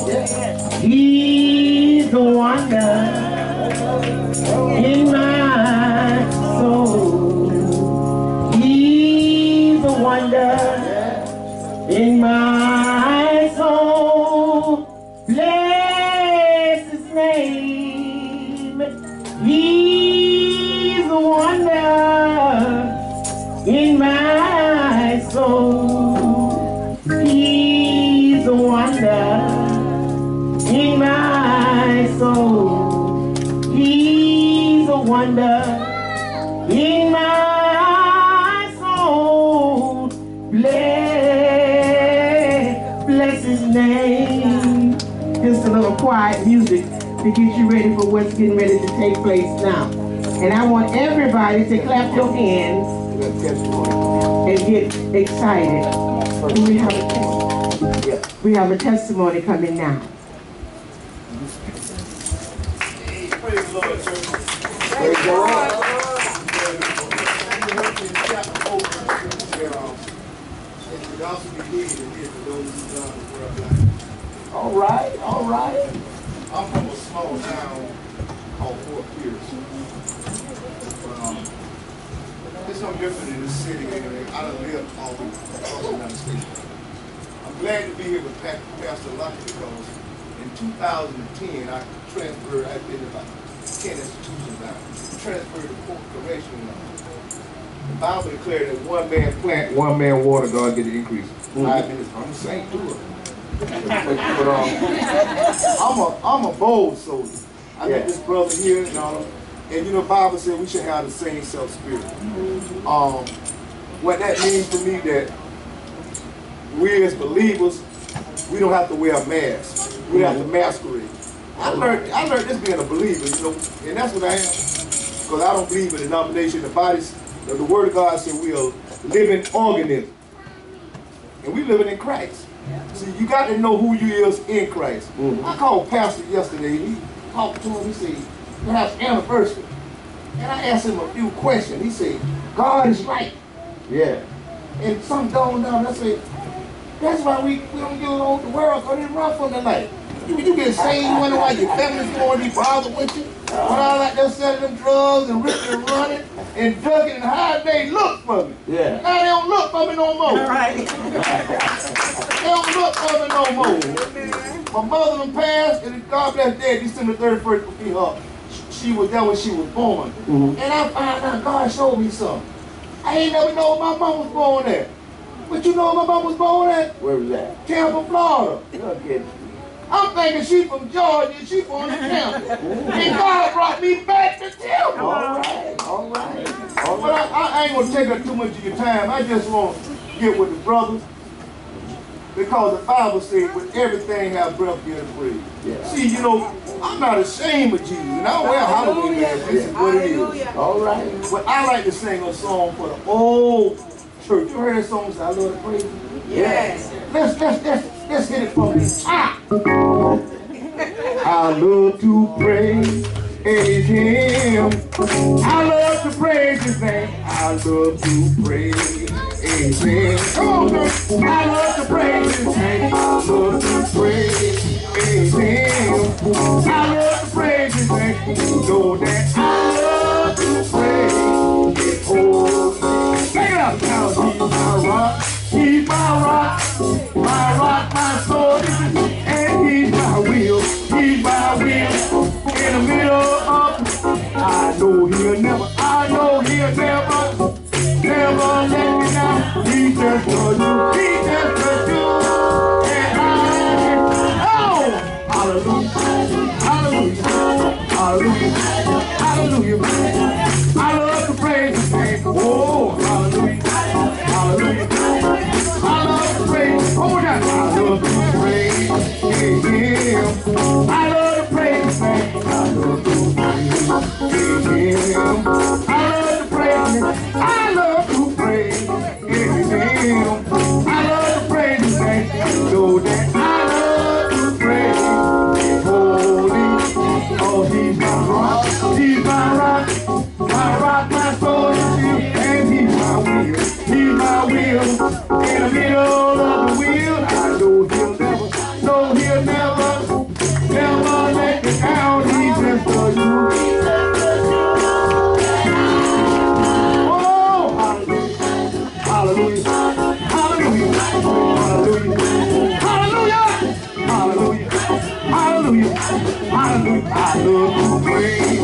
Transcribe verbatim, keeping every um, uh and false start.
He's the wonder in my soul. He's the wonder in my soul. Bless his name. He's the wonder in my soul. He's the wonder in my soul. He's a wonder in my soul. Bless, bless his name. Just a little quiet music to get you ready for what's getting ready to take place now. And I want everybody to clap your hands and get excited. We have a testimony. We have a testimony coming now. Praise the Lord, church. Praise the Lord. All right, all right. I'm from a small town called Fort Pierce. Um, it's no different in this city. I done lived all across the United States. I'm glad to be here with Pastor Lockett because in two thousand ten, I transferred, I've been about ten institutions now, transferred to Court Correctional now. The Bible declared that one man plant, one man water, God get the increase. Mm-hmm. Five minutes, I'm the same to it. but, but um, I'm a I'm a bold soldier. I yeah. met this brother here, and, um, and you know, the Bible said we should have the same self spirit. Mm-hmm. Um, what that means to me that we as believers, we don't have to wear a mask. We have to masquerade. I learned I learned this being a believer, you know, and that's what I am. Because I don't believe in denomination. The body's the, the word of God said we are living organism. And we living in Christ. See, you got to know who you is in Christ. Mm-hmm. I called Pastor yesterday. He talked to him. He said, perhaps anniversary. And I asked him a few questions. He said, God is right. Yeah. And some dawned on I said, that's why we, we don't get along with the world, because they run from the light. You, you get saved, you wonder why your family's going to be bothered with you. When all like they're selling them drugs and ripping and running and ducking and hiding, they look for me. Yeah. Now they don't look for me no more. All right. They don't look for me no more. My mother done passed, and God bless dead, December thirty-first will be her. She was there when she was born. Mm-hmm. And I found out God showed me something. I ain't never know my mom was born at. But you know where my mom was born at? Where was that? Tampa, Florida. Okay. I'm thinking she from Georgia and she from Tampa. And God brought me back to Tampa. All right, all right. All but right. I, I ain't gonna take up too much of your time. I just want to get with the brothers. Because the Bible says, with everything have breath, give praise. Yeah. See, you know, I'm not ashamed of Jesus. And I don't wear Halloween masks. This is what it is. All right. But I like to sing a song for the old church. You heard that song, say, I love to praise you? Yes. Let's, let's, let's, let's hit it from the top. I love to praise Him. I love to praise His name. I love to praise Him. Come on, girl. I love to praise His name. I love to praise Him. I love to praise His name. Know that I love to praise His holy. Take it up now. He's my rock. He's my rock. My rock, my sword. And He's my will. He's my will. In the middle of, I know He'll never, I know He'll never, never let me down. He just for you, He just for you. And I, oh, hallelujah, hallelujah, hallelujah, hallelujah. I love to praise His name. Oh, hallelujah, hallelujah. I love to praise, hold on. I love to praise Him. I love to praise His name. I love to praise Him. I love to praise Him. I love to praise Him. I love to praise His name. Know that I love to praise His holy. Oh, He's my rock. He's my rock. My rock, my soul is Him. And He's my will. He's my will. In the middle of the wheel, I know He'll never, no, He'll never. Hallelujah. Hallelujah. Hallelujah. Hallelujah. Hallelujah. Hallelujah. Hallelujah. I love to praise